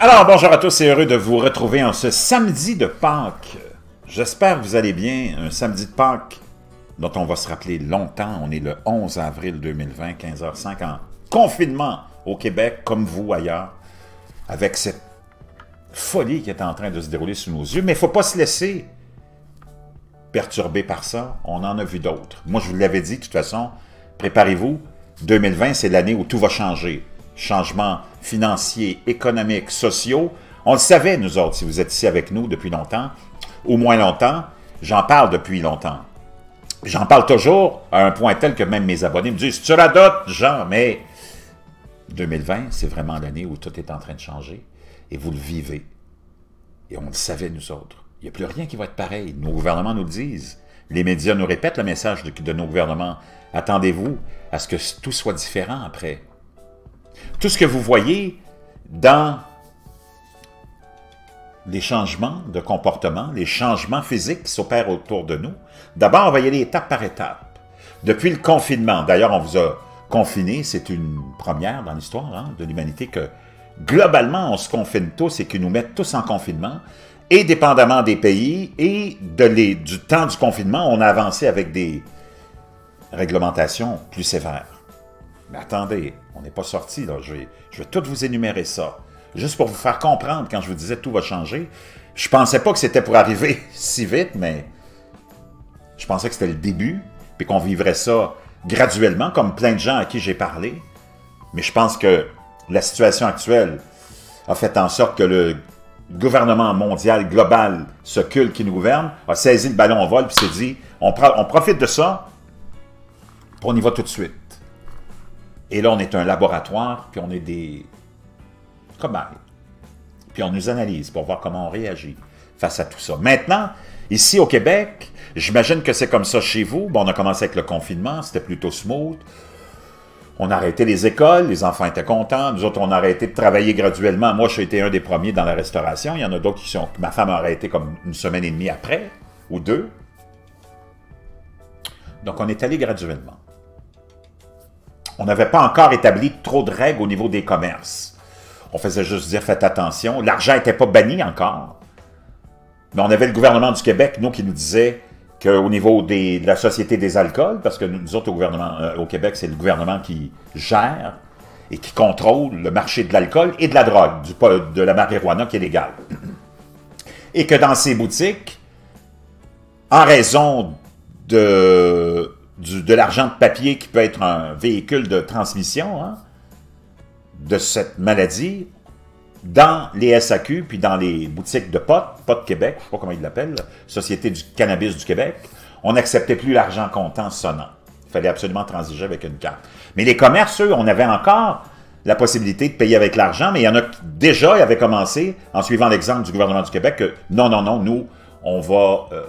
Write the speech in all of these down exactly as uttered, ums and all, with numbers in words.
Alors, bonjour à tous, c'est heureux de vous retrouver en ce samedi de Pâques. J'espère que vous allez bien, un samedi de Pâques dont on va se rappeler longtemps. On est le onze avril deux mille vingt, quinze heures cinq, en confinement au Québec, comme vous ailleurs, avec cette folie qui est en train de se dérouler sous nos yeux. Mais il ne faut pas se laisser perturber par ça. On en a vu d'autres. Moi, je vous l'avais dit, de toute façon, préparez-vous. deux mille vingt, c'est l'année où tout va changer. Changements financiers, économiques, sociaux. On le savait, nous autres, si vous êtes ici avec nous depuis longtemps, ou moins longtemps. J'en parle depuis longtemps. J'en parle toujours à un point tel que même mes abonnés me disent « Tu radotes, Jean! » Mais deux mille vingt, c'est vraiment l'année où tout est en train de changer. Et vous le vivez. Et on le savait, nous autres. Il n'y a plus rien qui va être pareil. Nos gouvernements nous le disent. Les médias nous répètent le message de, de nos gouvernements. Attendez-vous à ce que tout soit différent après. Tout ce que vous voyez dans les changements de comportement, les changements physiques qui s'opèrent autour de nous, d'abord, on va y aller étape par étape. Depuis le confinement, d'ailleurs, on vous a confiné, c'est une première dans l'histoire hein, de l'humanité que globalement, on se confine tous et qu'ils nous mettent tous en confinement, et dépendamment des pays et de les, du temps du confinement, on a avancé avec des réglementations plus sévères. Mais attendez, on n'est pas sorti, là. Je vais, je vais tout vous énumérer ça. Juste pour vous faire comprendre, quand je vous disais tout va changer, je pensais pas que c'était pour arriver si vite, mais je pensais que c'était le début, puis qu'on vivrait ça graduellement, comme plein de gens à qui j'ai parlé. Mais je pense que la situation actuelle a fait en sorte que le gouvernement mondial, global, ce culte qui nous gouverne, a saisi le ballon en vol, puis s'est dit, on, on profite de ça, puis on y va tout de suite. Et là, on est un laboratoire, puis on est des cobayes. Puis on nous analyse pour voir comment on réagit face à tout ça. Maintenant, ici au Québec, j'imagine que c'est comme ça chez vous. Bon, on a commencé avec le confinement, c'était plutôt smooth. On a arrêté les écoles, les enfants étaient contents. Nous autres, on a arrêté de travailler graduellement. Moi, j'ai été un des premiers dans la restauration. Il y en a d'autres qui sont... Ma femme a arrêté comme une semaine et demie après, ou deux. Donc, on est allé graduellement. On n'avait pas encore établi trop de règles au niveau des commerces. On faisait juste dire, faites attention. L'argent n'était pas banni encore. Mais on avait le gouvernement du Québec, nous, qui nous disait qu'au niveau des, de la Société des alcools, parce que nous autres, au, gouvernement, euh, au Québec, c'est le gouvernement qui gère et qui contrôle le marché de l'alcool et de la drogue, du, de la marijuana qui est légale. Et que dans ces boutiques, en raison de... Du, de l'argent de papier qui peut être un véhicule de transmission hein, de cette maladie, dans les S A Q, puis dans les boutiques de pot, Pot Québec, je ne sais pas comment ils l'appellent, Société du cannabis du Québec, on n'acceptait plus l'argent comptant sonnant. Il fallait absolument transiger avec une carte. Mais les commerces, eux, on avait encore la possibilité de payer avec l'argent, mais il y en a qui déjà avaient commencé, en suivant l'exemple du gouvernement du Québec, que non, non, non, nous, on va... Euh,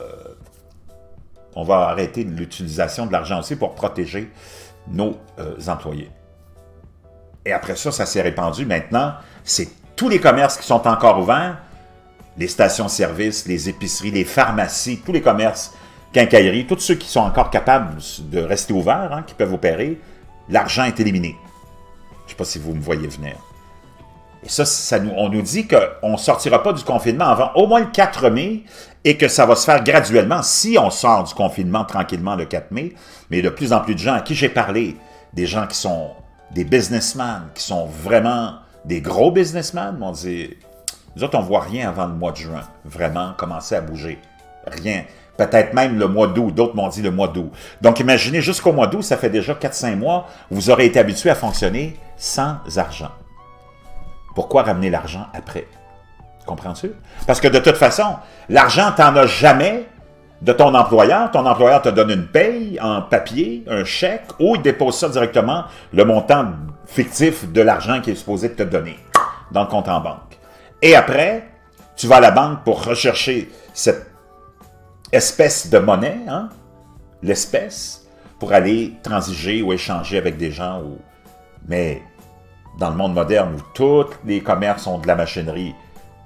on va arrêter l'utilisation de l'argent aussi pour protéger nos euh, employés. Et après ça, ça s'est répandu. Maintenant, c'est tous les commerces qui sont encore ouverts, les stations-service, les épiceries, les pharmacies, tous les commerces, quincailleries, tous ceux qui sont encore capables de rester ouverts, hein, qui peuvent opérer, l'argent est éliminé. Je ne sais pas si vous me voyez venir. Et ça, ça nous, on nous dit qu'on ne sortira pas du confinement avant au moins le quatre mai et que ça va se faire graduellement si on sort du confinement tranquillement le quatre mai. Mais de plus en plus de gens à qui j'ai parlé, des gens qui sont des businessmen, qui sont vraiment des gros businessmen, m'ont dit, nous autres, on ne voit rien avant le mois de juin, vraiment commencer à bouger. Rien. Peut-être même le mois d'août. D'autres m'ont dit le mois d'août. Donc, imaginez, jusqu'au mois d'août, ça fait déjà quatre cinq mois, vous aurez été habitué à fonctionner sans argent. Pourquoi ramener l'argent après? Comprends-tu? Parce que de toute façon, l'argent, tu n'en as jamais de ton employeur. Ton employeur te donne une paye en papier, un chèque, ou il dépose ça directement, le montant fictif de l'argent qu'il est supposé te donner dans le compte en banque. Et après, tu vas à la banque pour rechercher cette espèce de monnaie, hein, l'espèce, pour aller transiger ou échanger avec des gens. Ou... Mais dans le monde moderne où tous les commerces ont de la machinerie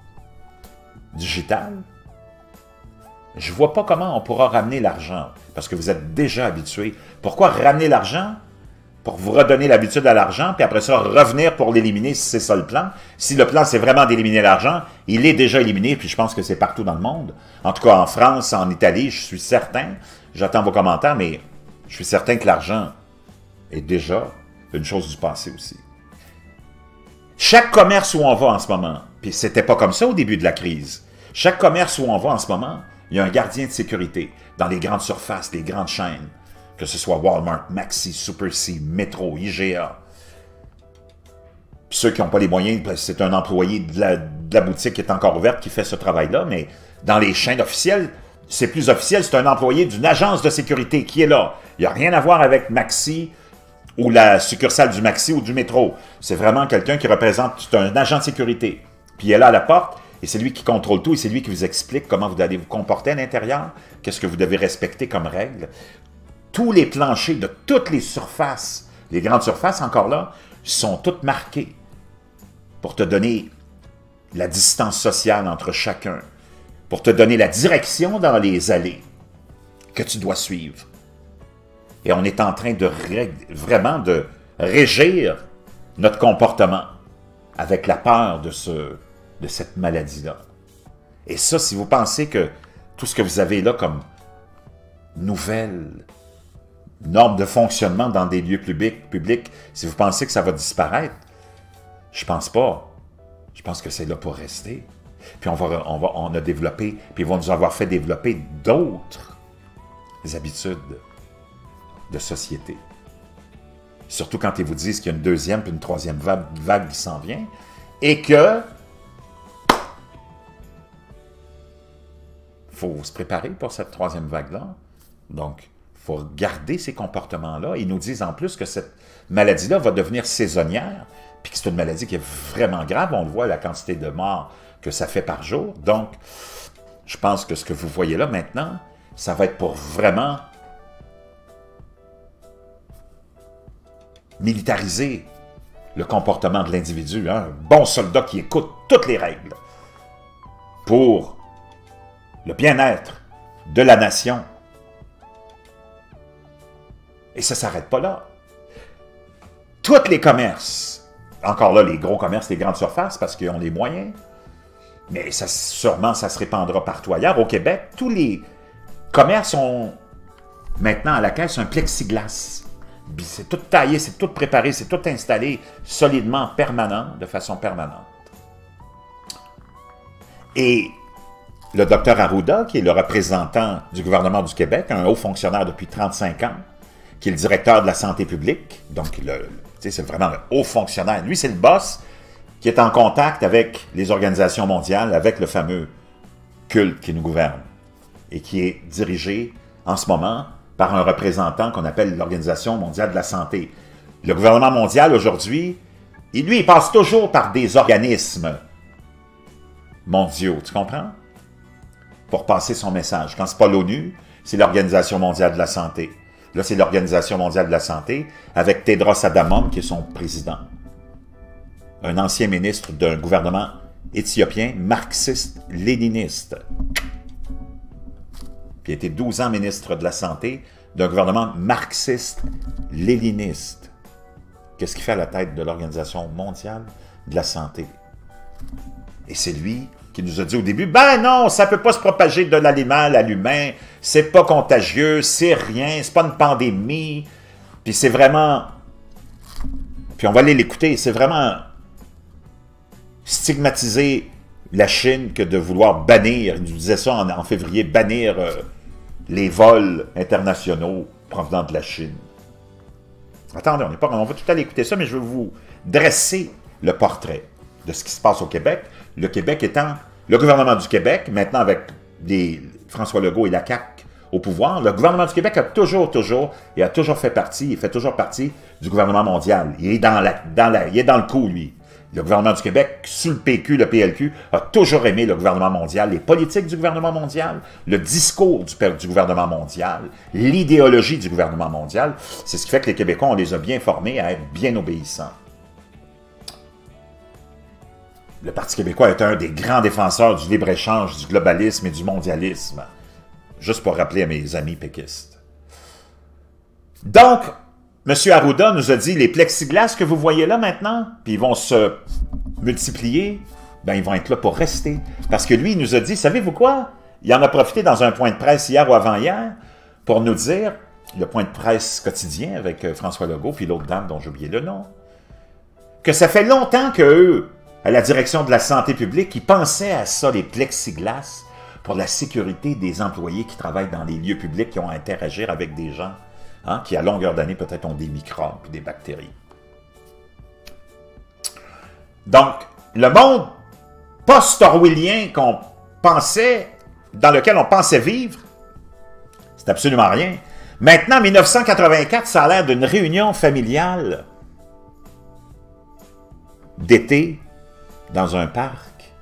digitale, je ne vois pas comment on pourra ramener l'argent, parce que vous êtes déjà habitué. Pourquoi ramener l'argent? pour vous redonner l'habitude à l'argent, puis après ça, revenir pour l'éliminer si c'est ça le plan. Si le plan, c'est vraiment d'éliminer l'argent, il est déjà éliminé, puis je pense que c'est partout dans le monde. En tout cas, en France, en Italie, je suis certain, j'attends vos commentaires, mais je suis certain que l'argent est déjà une chose du passé aussi. Chaque commerce où on va en ce moment, puis c'était pas comme ça au début de la crise, chaque commerce où on va en ce moment, il y a un gardien de sécurité dans les grandes surfaces, les grandes chaînes, que ce soit Walmart, Maxi, Super C, Metro, I G A. Puis ceux qui n'ont pas les moyens, c'est un employé de la, de la boutique qui est encore ouverte qui fait ce travail-là, mais dans les chaînes officielles, c'est plus officiel, c'est un employé d'une agence de sécurité qui est là. Il n'y a rien à voir avec Maxi ou la succursale du Maxi ou du Métro. C'est vraiment quelqu'un qui représente, c'est un agent de sécurité. Puis il est là à la porte, et c'est lui qui contrôle tout, et c'est lui qui vous explique comment vous allez vous comporter à l'intérieur, qu'est-ce que vous devez respecter comme règle. Tous les planchers de toutes les surfaces, les grandes surfaces encore là, sont toutes marquées pour te donner la distance sociale entre chacun, pour te donner la direction dans les allées que tu dois suivre. Et on est en train de vraiment de régir notre comportement avec la peur de, ce, de cette maladie-là. Et ça, si vous pensez que tout ce que vous avez là comme nouvelles normes de fonctionnement dans des lieux publics, publics, si vous pensez que ça va disparaître, je pense pas. Je pense que c'est là pour rester. Puis on, va, on, va, on a développé, puis ils vont nous avoir fait développer d'autres habitudes de société. Surtout quand ils vous disent qu'il y a une deuxième puis une troisième vague, vague qui s'en vient, et que il faut se préparer pour cette troisième vague-là. Donc, il faut garder ces comportements-là. Ils nous disent en plus que cette maladie-là va devenir saisonnière, puis que c'est une maladie qui est vraiment grave. On le voit, la quantité de morts que ça fait par jour. Donc, je pense que ce que vous voyez là maintenant, ça va être pour vraiment militariser le comportement de l'individu. Hein? Un bon soldat qui écoute toutes les règles pour le bien-être de la nation. Et ça ne s'arrête pas là. Tous les commerces, encore là, les gros commerces, les grandes surfaces, parce qu'ils ont les moyens, mais ça, sûrement, ça se répandra partout ailleurs. Au Québec, tous les commerces ont maintenant à la caisse un plexiglas. C'est tout taillé, c'est tout préparé, c'est tout installé solidement, permanent, de façon permanente. Et le docteur Arruda, qui est le représentant du gouvernement du Québec, un haut fonctionnaire depuis trente-cinq ans, qui est le directeur de la santé publique, donc c'est vraiment le haut fonctionnaire. Lui, c'est le boss qui est en contact avec les organisations mondiales, avec le fameux culte qui nous gouverne et qui est dirigé en ce moment par un représentant qu'on appelle l'Organisation mondiale de la santé. Le gouvernement mondial, aujourd'hui, il, lui, il passe toujours par des organismes mondiaux, tu comprends? Pour passer son message. Quand ce n'est pas l'ONU, c'est l'Organisation mondiale de la santé. Là, c'est l'Organisation mondiale de la santé, avec Tedros Adhanom, qui est son président. Un ancien ministre d'un gouvernement éthiopien marxiste-léniniste. Puis il a été douze ans ministre de la Santé d'un gouvernement marxiste-léniniste. Qu'est-ce qu'il fait à la tête de l'Organisation mondiale de la santé? Et c'est lui qui nous a dit au début, ben non, ça ne peut pas se propager de l'animal à l'humain, c'est pas contagieux, c'est rien, c'est pas une pandémie, puis c'est vraiment... Puis on va aller l'écouter, c'est vraiment stigmatiser la Chine que de vouloir bannir, il nous disait ça en, en février, bannir euh, les vols internationaux provenant de la Chine. Attendez, on n'est pas, on va tout aller écouter ça, mais je vais vous dresser le portrait de ce qui se passe au Québec. Le Québec étant, le gouvernement du Québec, maintenant avec des, François Legault et la C A Q au pouvoir, le gouvernement du Québec a toujours, toujours, et a toujours fait partie, il fait toujours partie du gouvernement mondial. Il est dans, la, dans, la, il est dans le coup, lui. Le gouvernement du Québec, sous le P Q, le P L Q, a toujours aimé le gouvernement mondial, les politiques du gouvernement mondial, le discours du, du gouvernement mondial, l'idéologie du gouvernement mondial. C'est ce qui fait que les Québécois, on les a bien formés à être bien obéissants. Le Parti québécois est un des grands défenseurs du libre-échange, du globalisme et du mondialisme. Juste pour rappeler à mes amis péquistes. Donc, M. Arruda nous a dit, les plexiglas que vous voyez là maintenant, puis ils vont se multiplier, ben ils vont être là pour rester. Parce que lui, il nous a dit, savez-vous quoi? Il en a profité dans un point de presse hier ou avant-hier pour nous dire, le point de presse quotidien avec François Legault, puis l'autre dame dont j'ai oublié le nom, que ça fait longtemps qu'eux, à la direction de la santé publique, ils pensaient à ça, les plexiglas, pour la sécurité des employés qui travaillent dans les lieux publics, qui ont à interagir avec des gens, hein, qui à longueur d'année peut-être ont des microbes et des bactéries. Donc, le monde post-orwellien qu'on pensait, dans lequel on pensait vivre, c'est absolument rien. Maintenant, en mille neuf cent quatre-vingt-quatre, ça a l'air d'une réunion familiale d'été dans un parc.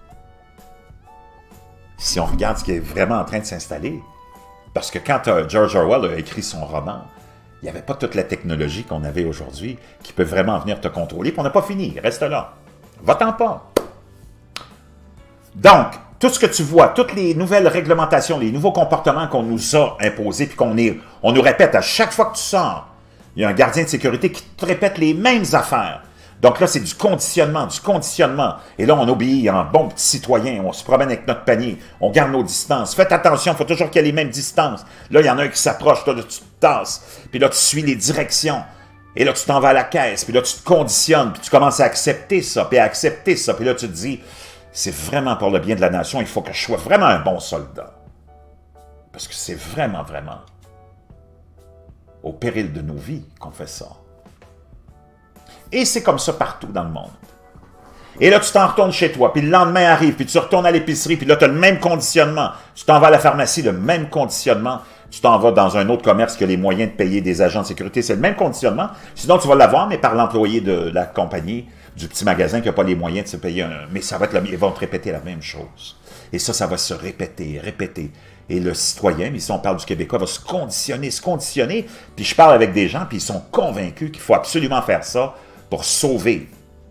Si on regarde ce qui est vraiment en train de s'installer, parce que quand euh, George Orwell a écrit son roman, il n'y avait pas toute la technologie qu'on avait aujourd'hui qui peut vraiment venir te contrôler, puis on n'a pas fini, reste là. Va-t'en pas. Donc, tout ce que tu vois, toutes les nouvelles réglementations, les nouveaux comportements qu'on nous a imposés, puis qu'on est, on nous répète à chaque fois que tu sors, il y a un gardien de sécurité qui te répète les mêmes affaires. Donc là, c'est du conditionnement, du conditionnement. Et là, on obéit en bon petit citoyen, on se promène avec notre panier, on garde nos distances. Faites attention, il faut toujours qu'il y ait les mêmes distances. Là, il y en a un qui s'approche, toi, là, tu te tasses, puis là, tu suis les directions. Et là, tu t'en vas à la caisse, puis là, tu te conditionnes, puis tu commences à accepter ça, puis à accepter ça. Puis là, tu te dis, c'est vraiment pour le bien de la nation, il faut que je sois vraiment un bon soldat. Parce que c'est vraiment, vraiment au péril de nos vies qu'on fait ça. Et c'est comme ça partout dans le monde. Et là, tu t'en retournes chez toi, puis le lendemain arrive, puis tu retournes à l'épicerie, puis là, tu as le même conditionnement. Tu t'en vas à la pharmacie, le même conditionnement. Tu t'en vas dans un autre commerce qui a les moyens de payer des agents de sécurité. C'est le même conditionnement. Sinon, tu vas l'avoir, mais par l'employé de la compagnie, du petit magasin qui n'a pas les moyens de se payer un... Mais ça va être le... ils vont te répéter la même chose. Et ça, ça va se répéter, répéter. Et le citoyen, ici on parle du Québécois, va se conditionner, se conditionner. Puis je parle avec des gens, puis ils sont convaincus qu'il faut absolument faire ça pour sauver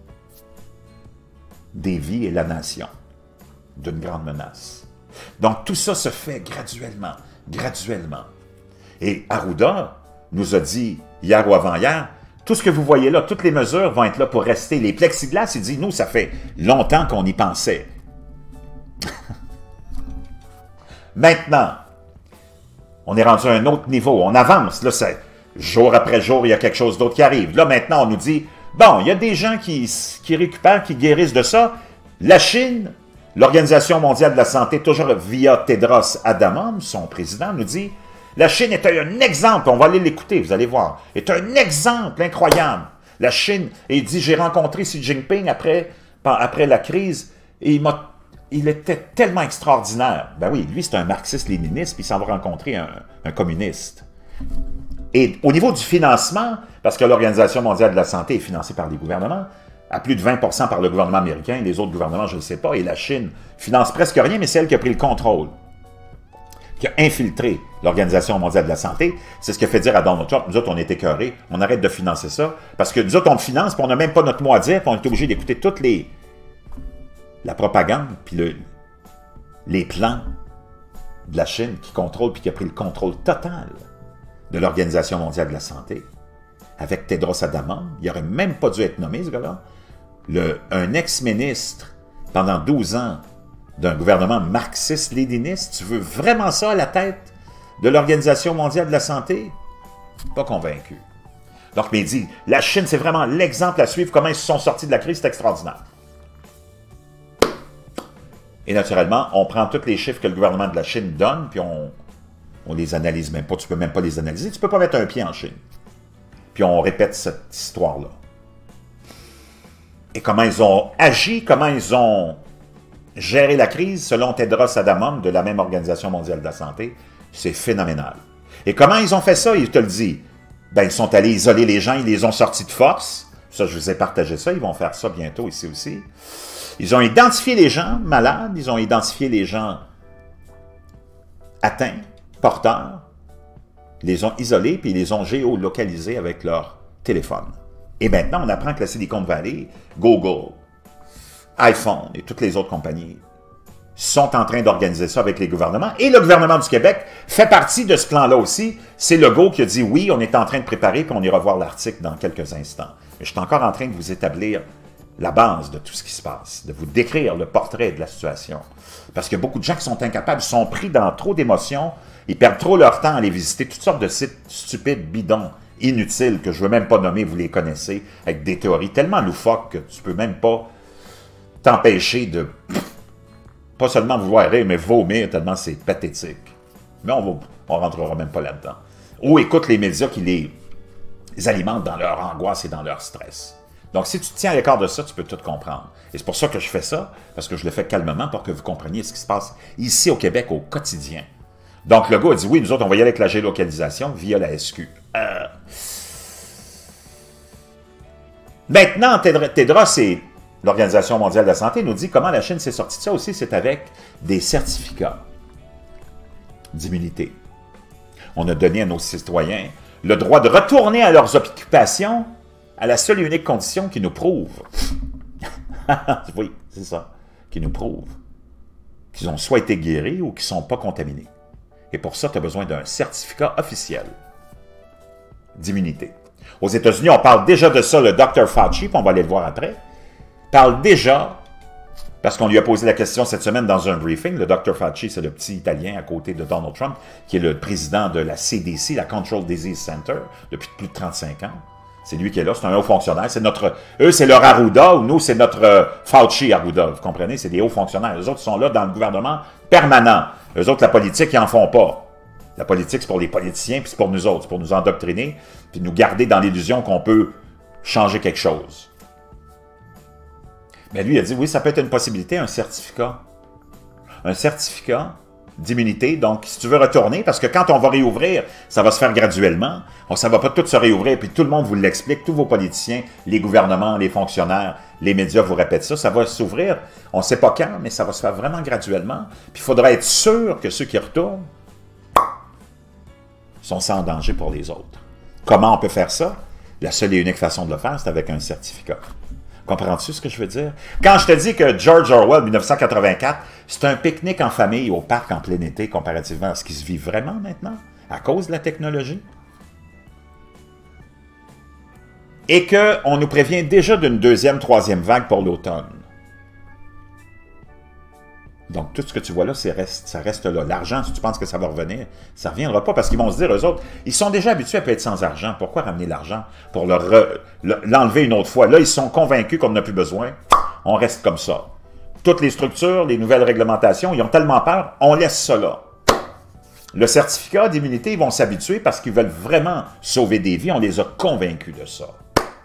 des vies et la nation d'une grande menace. Donc tout ça se fait graduellement, graduellement. Et Arruda nous a dit hier ou avant-hier, tout ce que vous voyez là, toutes les mesures vont être là pour rester. Les plexiglas, il dit, nous, ça fait longtemps qu'on y pensait. Maintenant, on est rendu à un autre niveau, on avance. Là, c'est jour après jour, il y a quelque chose d'autre qui arrive. Là, maintenant, on nous dit, bon, il y a des gens qui, qui récupèrent, qui guérissent de ça. La Chine, l'Organisation mondiale de la santé, toujours via Tedros Adhanom, son président, nous dit, la Chine est un exemple, on va aller l'écouter, vous allez voir, est un exemple incroyable. La Chine, et il dit, j'ai rencontré Xi Jinping après, après la crise, et il m'a il était tellement extraordinaire. Ben oui, lui, c'est un marxiste-léniniste, puis il s'en va rencontrer un, un communiste. Et au niveau du financement, parce que l'Organisation mondiale de la santé est financée par les gouvernements, à plus de vingt pour cent par le gouvernement américain, les autres gouvernements, je ne sais pas, et la Chine finance presque rien, mais c'est elle qui a pris le contrôle, qui a infiltré l'Organisation mondiale de la santé. C'est ce qui a fait dire à Donald Trump, nous autres, on est écœurés, on arrête de financer ça, parce que nous autres, on le finance, puis on n'a même pas notre mot à dire, puis on est obligé d'écouter toutes les... la propagande, puis le, les plans de la Chine qui contrôle, puis qui a pris le contrôle total de l'Organisation mondiale de la santé, avec Tedros Adhanom, il n'aurait même pas dû être nommé, ce gars-là. Le, un ex-ministre, pendant douze ans, d'un gouvernement marxiste-léniniste, tu veux vraiment ça à la tête de l'Organisation mondiale de la santé? Pas convaincu. Donc, mais il dit, la Chine, c'est vraiment l'exemple à suivre, comment ils se sont sortis de la crise, c'est extraordinaire. Et naturellement, on prend tous les chiffres que le gouvernement de la Chine donne, puis on, on les analyse même pas. Tu peux même pas les analyser. Tu peux pas mettre un pied en Chine. Puis on répète cette histoire-là. Et comment ils ont agi, comment ils ont géré la crise, selon Tedros Adhanom, de la même Organisation mondiale de la santé, c'est phénoménal. Et comment ils ont fait ça, il te le dit. Ben, ils sont allés isoler les gens, ils les ont sortis de force. Ça, je vous ai partagé ça, ils vont faire ça bientôt ici aussi. Ils ont identifié les gens malades, ils ont identifié les gens atteints, porteurs, ils les ont isolés, puis ils les ont géolocalisés avec leur téléphone. Et maintenant, on apprend que la Silicon Valley, Google, iPhone et toutes les autres compagnies sont en train d'organiser ça avec les gouvernements. Et le gouvernement du Québec fait partie de ce plan-là aussi. C'est Legault qui a dit oui, on est en train de préparer, puis on ira voir l'article dans quelques instants. Mais je suis encore en train de vous établir la base de tout ce qui se passe, de vous décrire le portrait de la situation. Parce qu'il y a beaucoup de gens qui sont incapables, sont pris dans trop d'émotions, ils perdent trop leur temps à aller visiter toutes sortes de sites stupides, bidons, inutiles, que je ne veux même pas nommer, vous les connaissez, avec des théories tellement loufoques que tu ne peux même pas t'empêcher de, pas seulement vouloir rire, mais vomir tellement c'est pathétique. Mais on ne rentrera même pas là-dedans. Ou écoute les médias qui les, les alimentent dans leur angoisse et dans leur stress. Donc, si tu te tiens à l'écart de ça, tu peux tout comprendre. Et c'est pour ça que je fais ça, parce que je le fais calmement pour que vous compreniez ce qui se passe ici au Québec au quotidien. Donc, le gars a dit, oui, nous autres, on va y aller avec la géolocalisation via la S Q. Euh... Maintenant, Tedros et l'Organisation mondiale de la santé nous dit comment la Chine s'est sortie de ça aussi, c'est avec des certificats d'immunité. On a donné à nos citoyens le droit de retourner à leurs occupations à la seule et unique condition qui nous prouve, oui, c'est ça, qui nous prouve qu'ils ont soit été guéris ou qu'ils ne sont pas contaminés. Et pour ça, tu as besoin d'un certificat officiel d'immunité. Aux États-Unis, on parle déjà de ça, le docteur Fauci, puis on va aller le voir après, parle déjà, parce qu'on lui a posé la question cette semaine dans un briefing, le docteur Fauci, c'est le petit Italien à côté de Donald Trump, qui est le président de la C D C, la Control Disease Center, depuis plus de trente-cinq ans. C'est lui qui est là, c'est un haut fonctionnaire. C'est notre, eux, c'est leur Arruda, ou nous, c'est notre euh, Fauci Arruda. Vous comprenez? C'est des hauts fonctionnaires. Les autres sont là dans le gouvernement permanent. Eux autres, la politique, ils n'en font pas. La politique, c'est pour les politiciens, puis c'est pour nous autres. C'est pour nous endoctriner, puis nous garder dans l'illusion qu'on peut changer quelque chose. Mais lui, il a dit, oui, ça peut être une possibilité, un certificat. Un certificat d'immunité. Donc, si tu veux retourner, parce que quand on va réouvrir, ça va se faire graduellement. Ça ne va pas tout se réouvrir, puis tout le monde vous l'explique, tous vos politiciens, les gouvernements, les fonctionnaires, les médias vous répètent ça. Ça va s'ouvrir, on ne sait pas quand, mais ça va se faire vraiment graduellement. Puis il faudra être sûr que ceux qui retournent sont sans danger pour les autres. Comment on peut faire ça? La seule et unique façon de le faire, c'est avec un certificat. Comprends-tu ce que je veux dire? Quand je te dis que George Orwell, mille neuf cent quatre-vingt-quatre, c'est un pique-nique en famille au parc en plein été comparativement à ce qui se vit vraiment maintenant, à cause de la technologie, et qu'on nous prévient déjà d'une deuxième, troisième vague pour l'automne. Donc, tout ce que tu vois là, reste, ça reste là. L'argent, si tu penses que ça va revenir, ça ne reviendra pas parce qu'ils vont se dire, eux autres, ils sont déjà habitués à être sans argent. Pourquoi ramener l'argent pour l'enlever une autre fois? Là, ils sont convaincus qu'on n'a plus besoin. On reste comme ça. Toutes les structures, les nouvelles réglementations, ils ont tellement peur, on laisse ça là. Le certificat d'immunité, ils vont s'habituer parce qu'ils veulent vraiment sauver des vies. On les a convaincus de ça.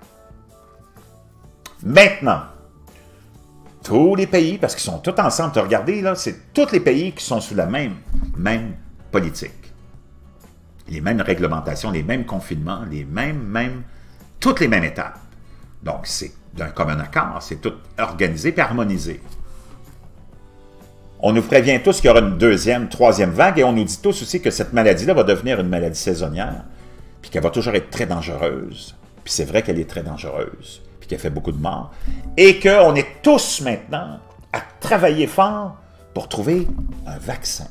Maintenant, tous les pays, parce qu'ils sont tous ensemble, tu as regardé, là, c'est tous les pays qui sont sous la même, même politique. Les mêmes réglementations, les mêmes confinements, les mêmes, mêmes, toutes les mêmes étapes. Donc, c'est d'un commun accord, c'est tout organisé et harmonisé. On nous prévient tous qu'il y aura une deuxième, troisième vague, et on nous dit tous aussi que cette maladie-là va devenir une maladie saisonnière, puis qu'elle va toujours être très dangereuse. Puis c'est vrai qu'elle est très dangereuse, puis qu'elle fait beaucoup de morts, et qu'on est tous maintenant à travailler fort pour trouver un vaccin.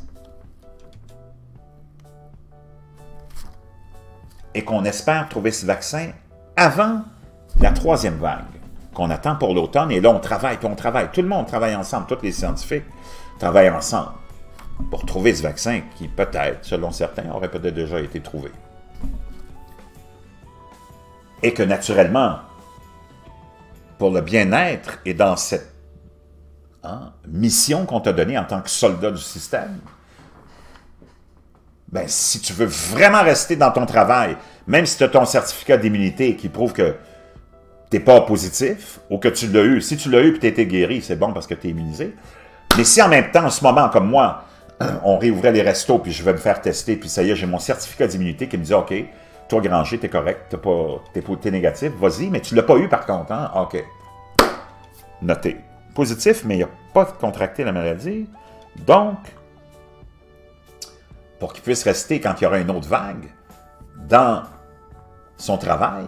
Et qu'on espère trouver ce vaccin avant la troisième vague, qu'on attend pour l'automne, et là on travaille, puis on travaille, tout le monde travaille ensemble, tous les scientifiques travaillent ensemble pour trouver ce vaccin qui peut-être, selon certains, aurait peut-être déjà été trouvé. Et que naturellement, pour le bien-être et dans cette hein, mission qu'on t'a donnée en tant que soldat du système, ben, si tu veux vraiment rester dans ton travail, même si tu as ton certificat d'immunité qui prouve que tu n'es pas positif, ou que tu l'as eu, si tu l'as eu et tu as été guéri, c'est bon parce que tu es immunisé. Mais si en même temps, en ce moment, comme moi, on réouvrait les restos, puis je vais me faire tester, puis ça y est, j'ai mon certificat d'immunité qui me dit « OK, toi, Granger, t'es correct, t'es t'es négatif, vas-y, mais tu ne l'as pas eu par contre, hein? OK. Noté. Positif, mais il n'a pas contracté la maladie. Donc, pour qu'il puisse rester quand il y aura une autre vague dans son travail,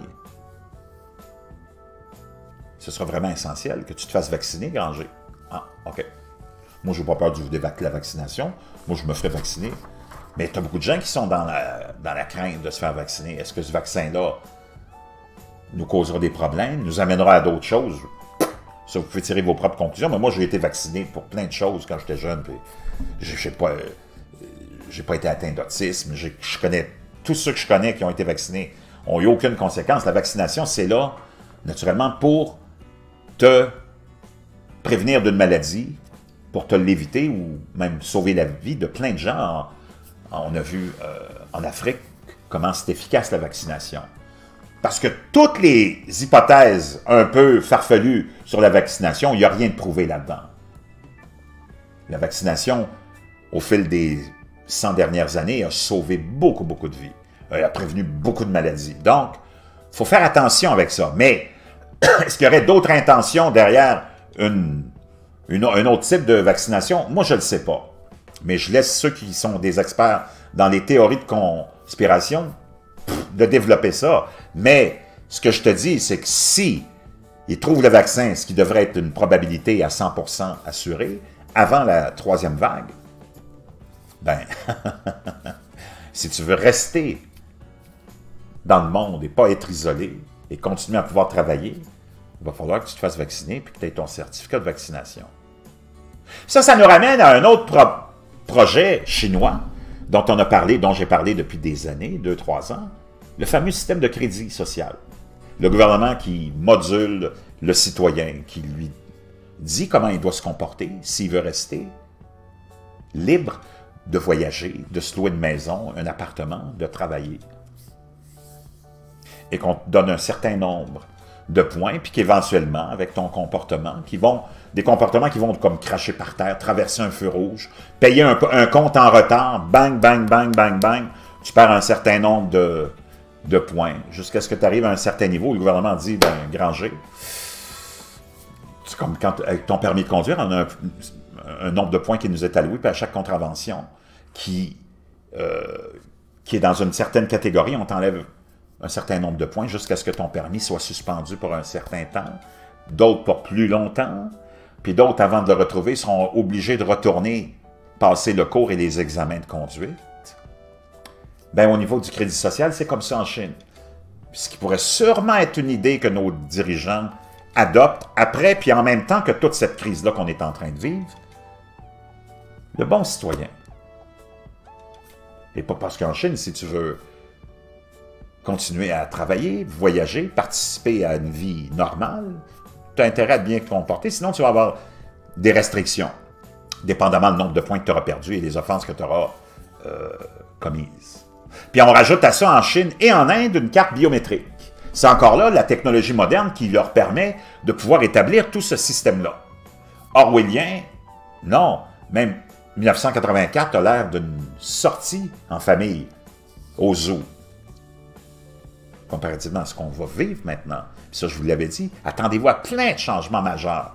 ce sera vraiment essentiel que tu te fasses vacciner, Granger. Ah, OK. Moi, je n'ai pas peur de la vaccination. Moi, je me ferai vacciner. Mais tu as beaucoup de gens qui sont dans la, dans la crainte de se faire vacciner. Est-ce que ce vaccin-là nous causera des problèmes, nous amènera à d'autres choses? Ça, vous pouvez tirer vos propres conclusions. Mais moi, j'ai été vacciné pour plein de choses quand j'étais jeune. Je n'ai pas, j'ai pas été atteint d'autisme. Je connais tous ceux que je connais qui ont été vaccinés n'ont eu aucune conséquence. La vaccination, c'est là, naturellement, pour te prévenir d'une maladie, pour te l'éviter ou même sauver la vie de plein de gens. On a vu euh, en Afrique comment c'est efficace la vaccination. Parce que toutes les hypothèses un peu farfelues sur la vaccination, il n'y a rien de prouvé là-dedans. La vaccination, au fil des cent dernières années, a sauvé beaucoup, beaucoup de vies. Elle a prévenu beaucoup de maladies. Donc, il faut faire attention avec ça. Mais, est-ce qu'il y aurait d'autres intentions derrière une, une, un autre type de vaccination? Moi, je ne le sais pas. Mais je laisse ceux qui sont des experts dans les théories de conspiration de développer ça. Mais ce que je te dis, c'est que si ils trouvent le vaccin, ce qui devrait être une probabilité à cent pour cent assurée, avant la troisième vague, ben, si tu veux rester dans le monde et pas être isolé et continuer à pouvoir travailler, il va falloir que tu te fasses vacciner et que tu aies ton certificat de vaccination. Ça, ça nous ramène à un autre pro projet chinois dont on a parlé, dont j'ai parlé depuis des années, deux, trois ans, le fameux système de crédit social. Le gouvernement qui module le citoyen, qui lui dit comment il doit se comporter s'il veut rester libre de voyager, de se louer une maison, un appartement, de travailler. Et qu'on te donne un certain nombre de points, puis qu'éventuellement, avec ton comportement, qui vont, des comportements qui vont comme cracher par terre, traverser un feu rouge, payer un, un compte en retard, bang, bang, bang, bang, bang, tu perds un certain nombre de, de points, jusqu'à ce que tu arrives à un certain niveau, le gouvernement dit, ben, Granger, c'est comme quand, avec ton permis de conduire, on a un, un nombre de points qui nous est alloué, puis à chaque contravention qui, euh, qui est dans une certaine catégorie, on t'enlève un certain nombre de points jusqu'à ce que ton permis soit suspendu pour un certain temps, d'autres pour plus longtemps, puis d'autres, avant de le retrouver, seront obligés de retourner passer le cours et les examens de conduite. Bien, au niveau du crédit social, c'est comme ça en Chine. Ce qui pourrait sûrement être une idée que nos dirigeants adoptent après, puis en même temps que toute cette crise-là qu'on est en train de vivre, le bon citoyen. Et pas parce qu'en Chine, si tu veux continuer à travailler, voyager, participer à une vie normale, tu as intérêt à bien te comporter, sinon tu vas avoir des restrictions, dépendamment du nombre de points que tu auras perdus et des offenses que tu auras euh, commises. Puis on rajoute à ça en Chine et en Inde une carte biométrique. C'est encore là la technologie moderne qui leur permet de pouvoir établir tout ce système-là. Orwellien, non, même mille neuf cent quatre-vingt-quatre a l'air d'une sortie en famille au zoo. Comparativement à ce qu'on va vivre maintenant. Puis ça, je vous l'avais dit, attendez-vous à plein de changements majeurs.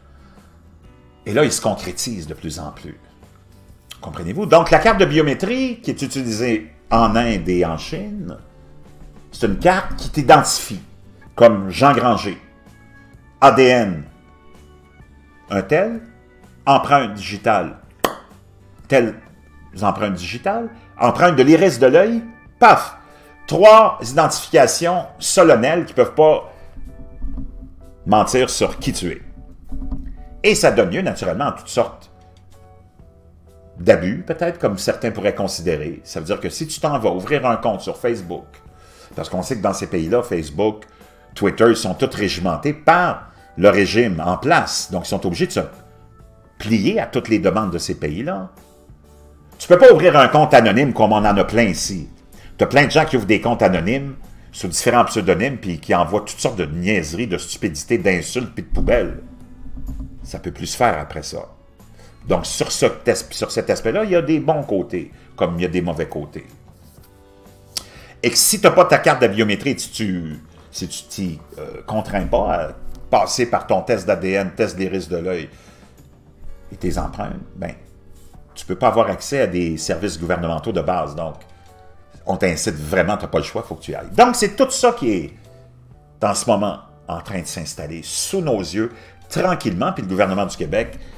Et là, ils se concrétisent de plus en plus. Comprenez-vous? Donc, la carte de biométrie qui est utilisée en Inde et en Chine, c'est une carte qui t'identifie comme Jean Granger. A D N, un tel. Empreinte digitale, telle empreinte digitale. Empreinte de l'iris de l'œil, paf! Trois identifications solennelles qui ne peuvent pas mentir sur qui tu es. Et ça donne lieu, naturellement, à toutes sortes d'abus, peut-être, comme certains pourraient considérer. Ça veut dire que si tu t'en vas ouvrir un compte sur Facebook, parce qu'on sait que dans ces pays-là, Facebook, Twitter, ils sont tous régimentés par le régime en place. Donc, ils sont obligés de se plier à toutes les demandes de ces pays-là. Tu ne peux pas ouvrir un compte anonyme comme on en a plein ici. Tu as plein de gens qui ouvrent des comptes anonymes sous différents pseudonymes puis qui envoient toutes sortes de niaiseries, de stupidités, d'insultes puis de poubelles. Ça ne peut plus se faire après ça. Donc, sur, ce, sur cet aspect-là, il y a des bons côtés, comme il y a des mauvais côtés. Et que si tu n'as pas ta carte de biométrie, si tu si tu t'y euh, contrains pas à passer par ton test d'A D N, test d'iris de l'œil et tes empreintes, ben, tu ne peux pas avoir accès à des services gouvernementaux de base. Donc, on t'incite vraiment, tu n'as pas le choix, il faut que tu y ailles. Donc, c'est tout ça qui est, en ce moment, en train de s'installer sous nos yeux, tranquillement, puis le gouvernement du Québec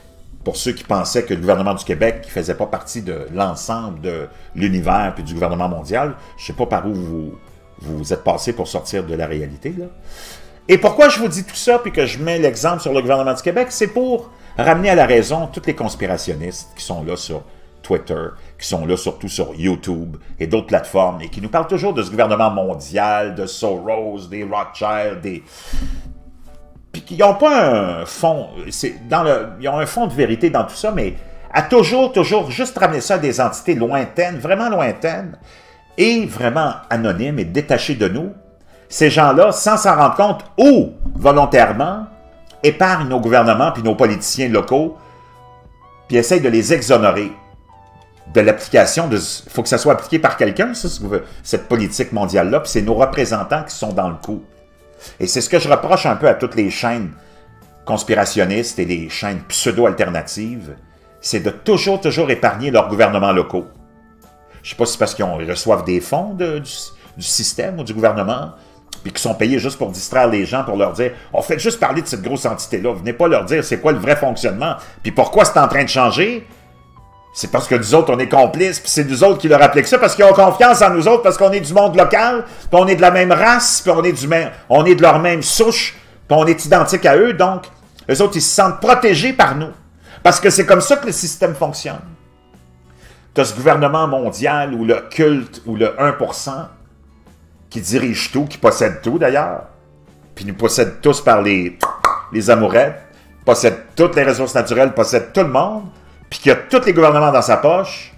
pour ceux qui pensaient que le gouvernement du Québec ne faisait pas partie de l'ensemble de l'univers puis du gouvernement mondial. Je ne sais pas par où vous, vous êtes passé pour sortir de la réalité, là. Et pourquoi je vous dis tout ça puis que je mets l'exemple sur le gouvernement du Québec? C'est pour ramener à la raison tous les conspirationnistes qui sont là sur Twitter, qui sont là surtout sur YouTube et d'autres plateformes et qui nous parlent toujours de ce gouvernement mondial, de Soros, des Rothschild, des... Puis qu'ils n'ont pas un fond, dans le, ils ont un fond de vérité dans tout ça, mais à toujours, toujours juste ramener ça à des entités lointaines, vraiment lointaines, et vraiment anonymes et détachées de nous, ces gens-là, sans s'en rendre compte, ou volontairement, épargnent nos gouvernements puis nos politiciens locaux, puis essayent de les exonérer de l'application de... Il faut que ça soit appliqué par quelqu'un, ça, cette politique mondiale-là, puis c'est nos représentants qui sont dans le coup. Et c'est ce que je reproche un peu à toutes les chaînes conspirationnistes et les chaînes pseudo-alternatives, c'est de toujours, toujours épargner leurs gouvernements locaux. Je ne sais pas si c'est parce qu'ils reçoivent des fonds de, du, du système ou du gouvernement, puis qu'ils sont payés juste pour distraire les gens, pour leur dire « On fait juste parler de cette grosse entité-là, venez pas leur dire c'est quoi le vrai fonctionnement, puis pourquoi c'est en train de changer. » C'est parce que nous autres, on est complices, puis c'est nous autres qui leur appliquent ça, parce qu'ils ont confiance en nous autres, parce qu'on est du monde local, puis on est de la même race, puis on est, du même, on est de leur même souche, puis on est identique à eux, donc eux autres, ils se sentent protégés par nous. Parce que c'est comme ça que le système fonctionne. Tu as ce gouvernement mondial, ou le culte, ou le un pour cent, qui dirige tout, qui possède tout d'ailleurs, puis nous possède tous par les, les amourettes, possède toutes les ressources naturelles, possède tout le monde, puis qui a tous les gouvernements dans sa poche,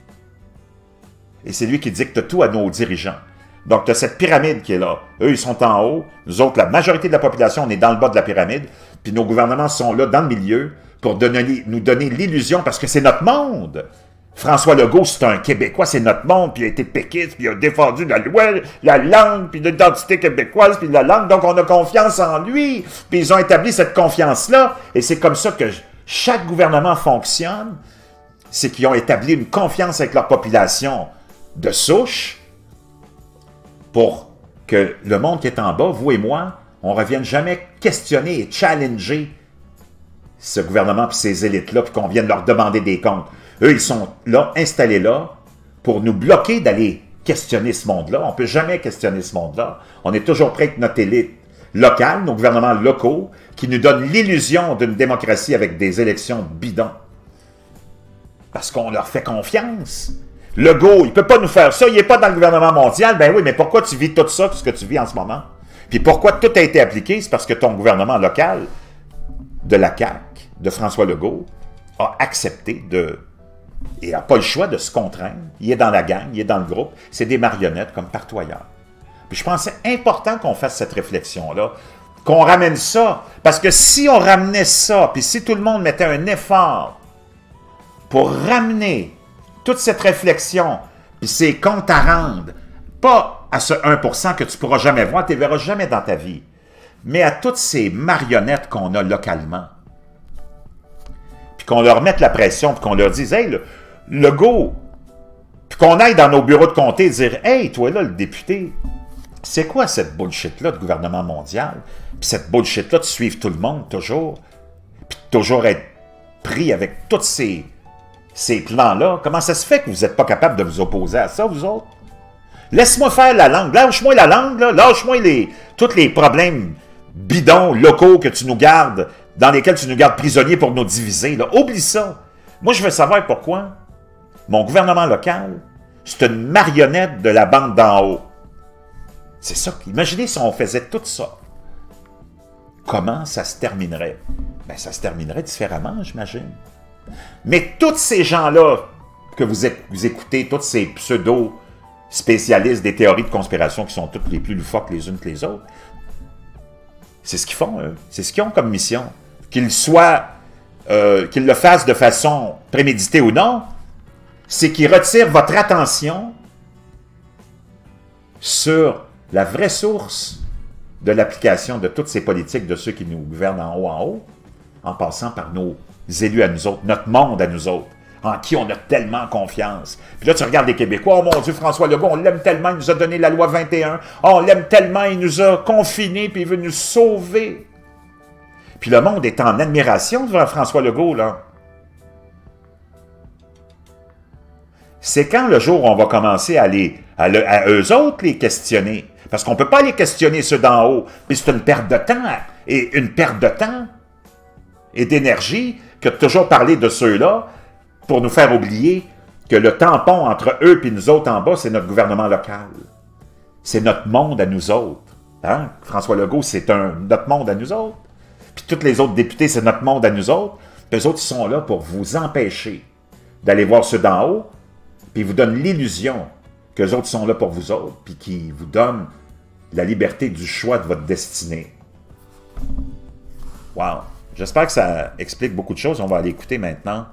et c'est lui qui dicte tout à nos dirigeants. Donc, tu as cette pyramide qui est là. Eux, ils sont en haut. Nous autres, la majorité de la population, on est dans le bas de la pyramide, puis nos gouvernements sont là, dans le milieu, pour donner, nous donner l'illusion, parce que c'est notre monde. François Legault, c'est un Québécois, c'est notre monde, puis il a été péquiste, puis il a défendu la loi, la langue, puis l'identité québécoise, puis la langue, donc on a confiance en lui, puis ils ont établi cette confiance-là, et c'est comme ça que... Chaque gouvernement fonctionne, c'est qu'ils ont établi une confiance avec leur population de souche pour que le monde qui est en bas, vous et moi, on ne revienne jamais questionner et challenger ce gouvernement et ces élites-là, puis qu'on vienne leur demander des comptes. Eux, ils sont là, installés là, pour nous bloquer d'aller questionner ce monde-là. On ne peut jamais questionner ce monde-là. On est toujours prêt avec notre élite locale, nos gouvernements locaux, qui nous donnent l'illusion d'une démocratie avec des élections bidons. Parce qu'on leur fait confiance. Legault, il ne peut pas nous faire ça, il n'est pas dans le gouvernement mondial. Ben oui, mais pourquoi tu vis tout ça, tout ce que tu vis en ce moment? Puis pourquoi tout a été appliqué? C'est parce que ton gouvernement local, de la C A Q, de François Legault, a accepté de... et n'a pas le choix de se contraindre. Il est dans la gang, il est dans le groupe. C'est des marionnettes comme partout ailleurs. Puis je pense que c'est important qu'on fasse cette réflexion-là, qu'on ramène ça. Parce que si on ramenait ça, puis si tout le monde mettait un effort pour ramener toute cette réflexion, puis ces comptes à rendre, pas à ce un pour cent que tu ne pourras jamais voir, tu ne verras jamais dans ta vie, mais à toutes ces marionnettes qu'on a localement, puis qu'on leur mette la pression, puis qu'on leur dise « Hey, le, le go », puis qu'on aille dans nos bureaux de comté et dire « Hey, toi là, le député, c'est quoi cette bullshit-là de gouvernement mondial? Puis cette bullshit-là de suivre tout le monde toujours, puis toujours être pris avec tous ces, ces plans-là. Comment ça se fait que vous n'êtes pas capable de vous opposer à ça, vous autres? Laisse-moi faire la langue. Lâche-moi la langue, là. Lâche-moi les, tous les problèmes bidons, locaux que tu nous gardes, dans lesquels tu nous gardes prisonniers pour nous diviser. Là. Oublie ça. Moi, je veux savoir pourquoi mon gouvernement local, c'est une marionnette de la bande d'en haut. C'est ça. Imaginez si on faisait tout ça. Comment ça se terminerait? Bien, ça se terminerait différemment, j'imagine. Mais tous ces gens-là que vous, vous écoutez, tous ces pseudo-spécialistes des théories de conspiration qui sont toutes les plus loufoques les unes que les autres, c'est ce qu'ils font, eux. C'est ce qu'ils ont comme mission. Qu'ils soient, euh, qu'ils le fassent de façon préméditée ou non, c'est qu'ils retirent votre attention sur la vraie source de l'application de toutes ces politiques de ceux qui nous gouvernent en haut en haut, en passant par nos élus à nous autres, notre monde à nous autres, en qui on a tellement confiance. Puis là, tu regardes les Québécois, oh mon Dieu, François Legault, on l'aime tellement, il nous a donné la loi vingt et un, oh, on l'aime tellement, il nous a confinés, puis il veut nous sauver. Puis le monde est en admiration devant François Legault, là. c'est quand le jour où on va commencer à, les, à, le, à eux autres les questionner. Parce qu'on ne peut pas les questionner ceux d'en haut. Puis c'est une perte de temps. Et une perte de temps et d'énergie que de toujours parler de ceux-là pour nous faire oublier que le tampon entre eux et nous autres en bas, c'est notre gouvernement local. C'est notre monde à nous autres. Hein? François Legault, c'est notre monde à nous autres. Puis tous les autres députés, c'est notre monde à nous autres. Puis eux autres, ils sont là pour vous empêcher d'aller voir ceux d'en haut, puis ils vous donnent l'illusion qu'eux autres sont là pour vous autres, puis qu'ils vous donnent la liberté du choix de votre destinée. Wow! J'espère que ça explique beaucoup de choses. On va aller écouter maintenant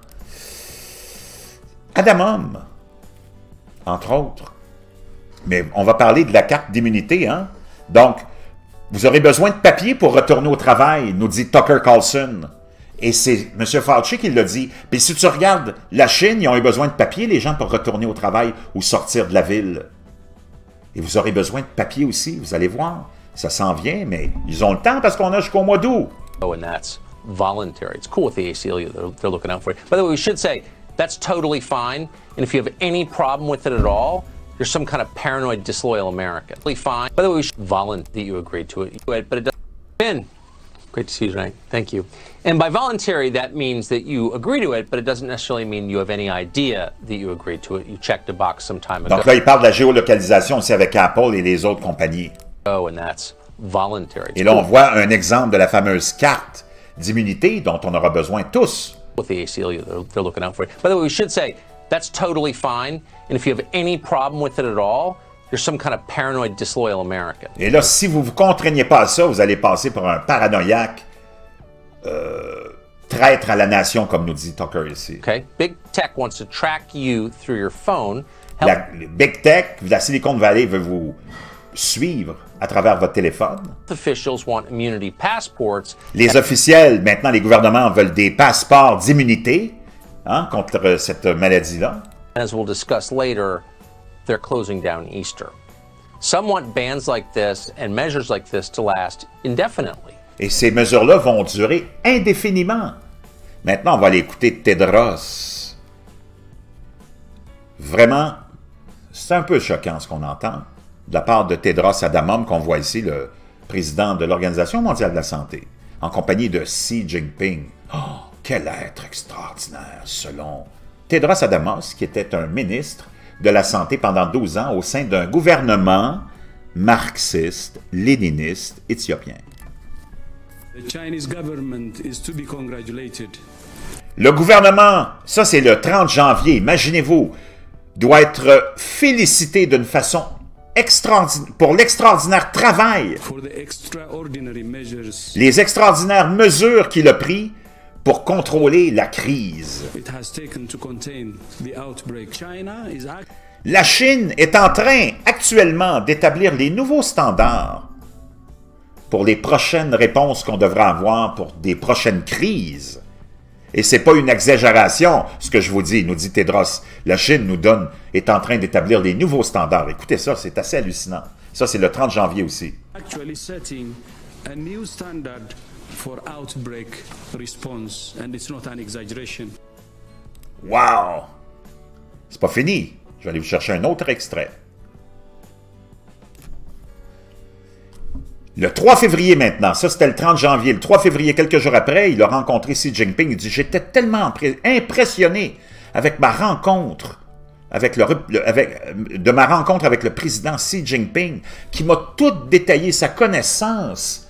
Adamum, entre autres. Mais on va parler de la carte d'immunité, hein? Donc, vous aurez besoin de papier pour retourner au travail, nous dit Tucker Carlson. Et c'est M. Fauci qui l'a dit. Puis si tu regardes la Chine, ils ont eu besoin de papier, les gens, pour retourner au travail ou sortir de la ville. Et vous aurez besoin de papier aussi, vous allez voir. Ça s'en vient, mais ils ont le temps parce qu'on a jusqu'au mois d'août. Oh, and that's voluntary. It's cool with the A C L U. They're, they're looking out for it. By the way, we should say that's totally fine. And if you have any problem with it at all, you're some kind of paranoid, disloyal American. Totally fine. By the way, we should volunteer that you agreed to it. But it doesn't. Ben, great to see you tonight. Thank you. And by voluntary, that means that you agree to it, but it doesn't necessarily mean you have any idea that you agreed to it. You checked a box some time ago. Donc là, il parle de la géolocalisation aussi avec Apple et les autres compagnies. Oh, and that's voluntary. Et là, on voit un exemple de la fameuse carte d'immunité dont on aura besoin tous. With the A C L U, they're, they're looking out for it. By the way, we should say that's totally fine. And if you have any problem with it at all, you're some kind of paranoid, disloyal American. Et là, si vous ne vous contraignez pas à ça, vous allez passer pour un paranoïaque euh, traître à la nation, comme nous dit Tucker ici. Okay. Big Tech wants to track you through your phone. La, Big Tech, la Silicon Valley veut vous suivre à travers votre téléphone. Officials want immunity passports. Les officiels, maintenant, les gouvernements veulent des passeports d'immunité hein, contre cette maladie-là. As we'll discuss later, they're closing down Easter. Some want bans like this and measures like this to last indefinitely. Et ces mesures-là vont durer indéfiniment. Maintenant, on va aller écouter Tedros. Vraiment, c'est un peu choquant ce qu'on entend de la part de Tedros Adhanom, qu'on voit ici, le président de l'Organisation mondiale de la santé, en compagnie de Xi Jinping. Oh, quel être extraordinaire, selon Tedros Adhanom, qui était un ministre de la Santé pendant douze ans au sein d'un gouvernement marxiste, léniniste, éthiopien. The Chinese government is to be congratulated. Le gouvernement, ça c'est le trente janvier, imaginez-vous, doit être félicité d'une façon extraordinaire pour l'extraordinaire travail, For the extraordinary measures les extraordinaires mesures qu'il a prises pour contrôler la crise. it has taken to contain the outbreak. China is act- La Chine est en train actuellement d'établir les nouveaux standards pour les prochaines réponses qu'on devra avoir pour des prochaines crises. Et ce n'est pas une exagération, ce que je vous dis, nous dit Tedros. La Chine nous donne, est en train d'établir les nouveaux standards. Écoutez ça, c'est assez hallucinant. Ça, c'est le trente janvier aussi. actually setting a new standard for outbreak response, and it's not an exaggeration. Wow! C'est pas fini. Je vais aller vous chercher un autre extrait. Le trois février maintenant, ça c'était le trente janvier, le trois février, quelques jours après, il a rencontré Xi Jinping, il dit « J'étais tellement impressionné avec ma rencontre, avec le, avec, de ma rencontre avec le président Xi Jinping, qui m'a tout détaillé sa connaissance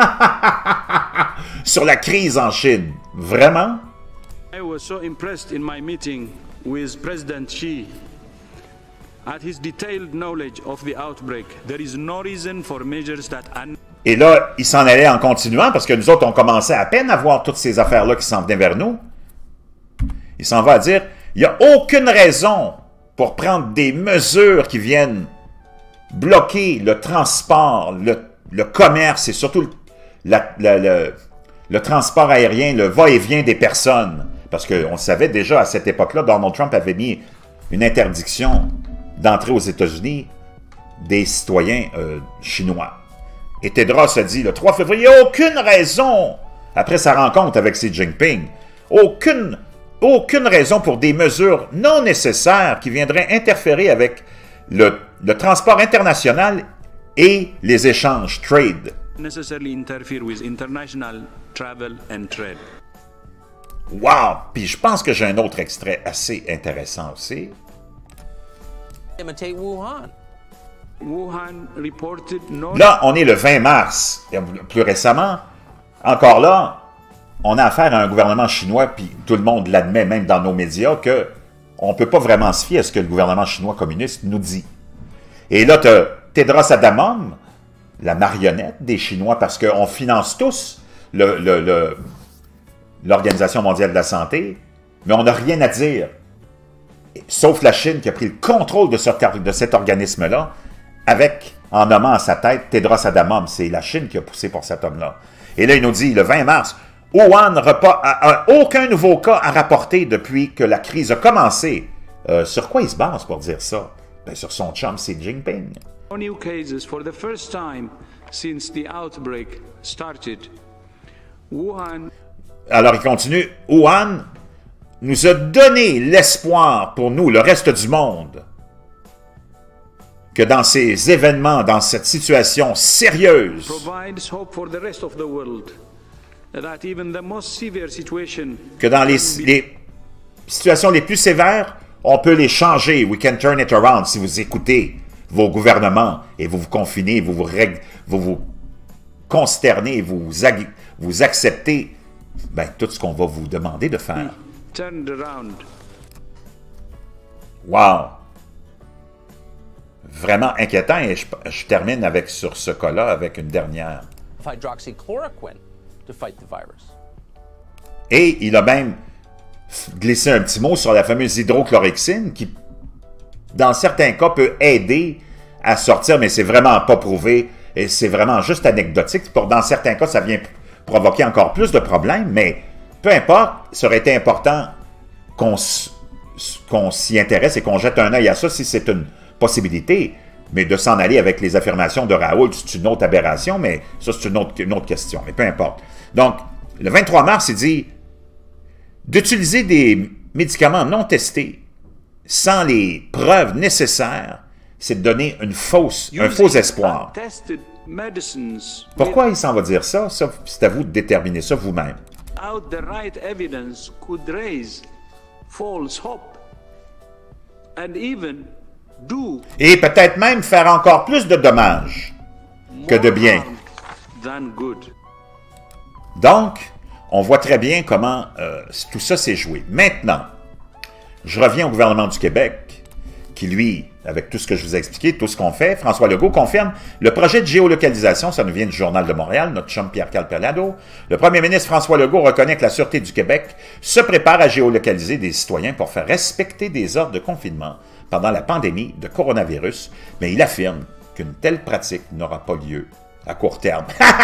sur la crise en Chine. » Vraiment? I was so impressed in my meeting with President Xi at his detailed knowledge of the outbreak. There is no reason for measures that... Et là, il s'en allait en continuant, parce que nous autres, on commençait à peine à voir toutes ces affaires-là qui s'en venaient vers nous. Il s'en va à dire, il n'y a aucune raison pour prendre des mesures qui viennent bloquer le transport, le, le commerce et surtout le, la, la, le, le transport aérien, le va-et-vient des personnes. Parce qu'on savait déjà à cette époque-là, Donald Trump avait mis une interdiction d'entrer aux États-Unis des citoyens euh, chinois. Et Tedros a dit le trois février, aucune raison, après sa rencontre avec Xi Jinping, aucune aucune raison pour des mesures non nécessaires qui viendraient interférer avec le, le transport international et les échanges, trade. Necessarily interfere with international travel and trade. Wow! Puis je pense que j'ai un autre extrait assez intéressant aussi. Imitate Wuhan. Wuhan reported no... Là, on est le vingt mars. Et plus récemment, encore là, on a affaire à un gouvernement chinois, puis tout le monde l'admet, même dans nos médias, qu'on ne peut pas vraiment se fier à ce que le gouvernement chinois communiste nous dit. Et là, tu as Tedros Adhanom, la marionnette des Chinois, parce qu'on finance tous le, le, le, l'Organisation mondiale de la santé, mais on n'a rien à dire, sauf la Chine qui a pris le contrôle de, ce, de cet organisme-là, avec, en nommant à sa tête Tedros Adhanom. C'est la Chine qui a poussé pour cet homme-là. Et là, il nous dit, le vingt mars, Wuhan n'a aucun nouveau cas à rapporter depuis que la crise a commencé. Euh, sur quoi il se base pour dire ça? Ben, sur son chum Xi Jinping. No new cases for the first time since the outbreak started. Wuhan. Alors, il continue. Wuhan nous a donné l'espoir pour nous, le reste du monde, que dans ces événements, dans cette situation sérieuse, Provides hope for the rest of the world that even the most severe situation que dans les, les situations les plus sévères, on peut les changer. We can turn it around si vous écoutez vos gouvernements et vous vous confinez, vous vous, règle, vous, vous consternez, vous, vous acceptez ben, tout ce qu'on va vous demander de faire. turned around. Wow! Vraiment inquiétant, et je, je termine avec, sur ce cas-là avec une dernière. Hydroxychloroquine to fight the virus. Et il a même glissé un petit mot sur la fameuse hydrochloroquine qui, dans certains cas, peut aider à sortir, mais c'est vraiment pas prouvé et c'est vraiment juste anecdotique. Pour, dans certains cas, ça vient provoquer encore plus de problèmes, mais peu importe, ça aurait été important qu'on qu'on s'y intéresse et qu'on jette un œil à ça si c'est une possibilité. Mais de s'en aller avec les affirmations de Raoult, c'est une autre aberration, mais ça, c'est une autre, une autre question. Mais peu importe. Donc, le vingt-trois mars, il dit d'utiliser des médicaments non testés sans les preuves nécessaires, c'est de donner une fausse, un faux espoir. Pourquoi il s'en va dire ça? Ça, c'est à vous de déterminer ça vous-même. Out the right evidence could raise false hope and even do Et peut-être même faire encore plus de dommages que de bien. than good. Donc, on voit très bien comment euh, tout ça s'est joué. Maintenant, je reviens au gouvernement du Québec, qui lui, avec tout ce que je vous ai expliqué, tout ce qu'on fait, François Legault confirme le projet de géolocalisation, ça nous vient du Journal de Montréal, notre chum Pierre-Carl Pellado. Le premier ministre François Legault reconnaît que la Sûreté du Québec se prépare à géolocaliser des citoyens pour faire respecter des ordres de confinement pendant la pandémie de coronavirus, mais il affirme qu'une telle pratique n'aura pas lieu à court terme.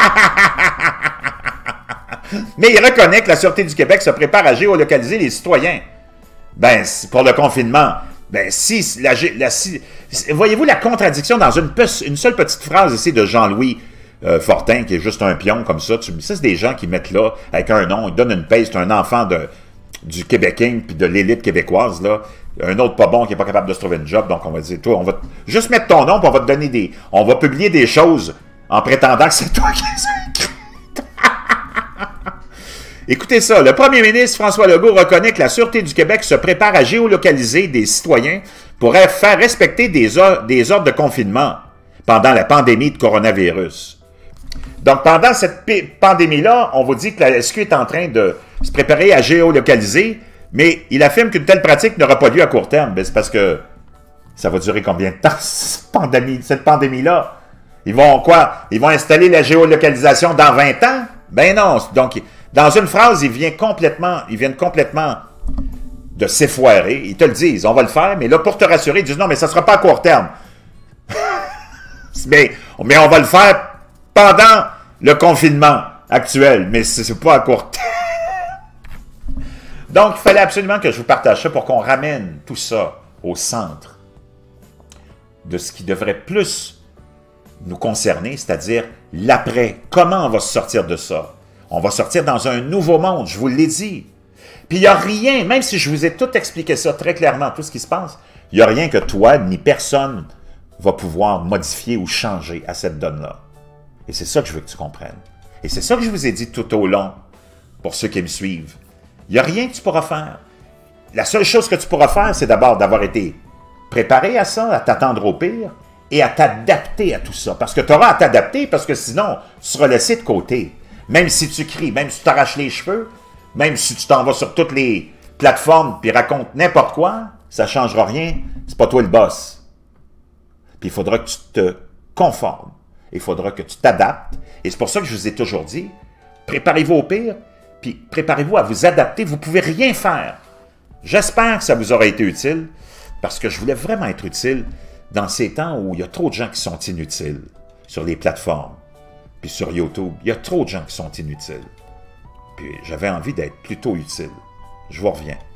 Mais il reconnaît que la Sûreté du Québec se prépare à géolocaliser les citoyens. Ben, pour le confinement. Ben, si, la, la, si, voyez-vous la contradiction dans une, une seule petite phrase ici de Jean-Louis euh, Fortin, qui est juste un pion comme ça. Tu, ça, c'est des gens qui mettent là, avec un nom, ils donnent une paye, c'est un enfant de, du Québécois puis de l'élite québécoise, là. Un autre pas bon qui n'est pas capable de se trouver une job, donc on va dire, toi, on va juste mettre ton nom, puis on va te donner des... On va publier des choses en prétendant que c'est toi qui les as écrites. Écoutez ça, le premier ministre François Legault reconnaît que la Sûreté du Québec se prépare à géolocaliser des citoyens pour faire respecter des, or des ordres de confinement pendant la pandémie de coronavirus. Donc, pendant cette pandémie-là, on vous dit que la S Q est en train de se préparer à géolocaliser, mais il affirme qu'une telle pratique n'aura pas lieu à court terme. C'est parce que ça va durer combien de temps, cette pandémie, cette pandémie-là? Ils vont quoi? Ils vont installer la géolocalisation dans vingt ans? Ben non. Donc, dans une phrase, ils viennent complètement, ils viennent complètement de s'effoirer. Ils te le disent, on va le faire, mais là, pour te rassurer, ils disent non, mais ça ne sera pas à court terme. mais, mais on va le faire pendant le confinement actuel, mais ce n'est pas à court terme. Donc, il fallait absolument que je vous partage ça pour qu'on ramène tout ça au centre de ce qui devrait plus nous concerner, c'est-à-dire l'après. Comment on va se sortir de ça? On va sortir dans un nouveau monde, je vous l'ai dit. Puis il n'y a rien, même si je vous ai tout expliqué ça très clairement, tout ce qui se passe, il n'y a rien que toi ni personne va pouvoir modifier ou changer à cette donne-là. Et c'est ça que je veux que tu comprennes. Et c'est ça que je vous ai dit tout au long, pour ceux qui me suivent. Il n'y a rien que tu pourras faire. La seule chose que tu pourras faire, c'est d'abord d'avoir été préparé à ça, à t'attendre au pire, et à t'adapter à tout ça. Parce que tu auras à t'adapter, parce que sinon, tu seras laissé de côté. Même si tu cries, même si tu t'arraches les cheveux, même si tu t'en vas sur toutes les plateformes puis racontes n'importe quoi, ça ne changera rien, c'est pas toi le boss. Puis il faudra que tu te conformes, il faudra que tu t'adaptes, et c'est pour ça que je vous ai toujours dit, préparez-vous au pire, puis préparez-vous à vous adapter, vous ne pouvez rien faire. J'espère que ça vous aura été utile, parce que je voulais vraiment être utile dans ces temps où il y a trop de gens qui sont inutiles sur les plateformes, puis sur YouTube, il y a trop de gens qui sont inutiles. Puis j'avais envie d'être plutôt utile. Je vous reviens.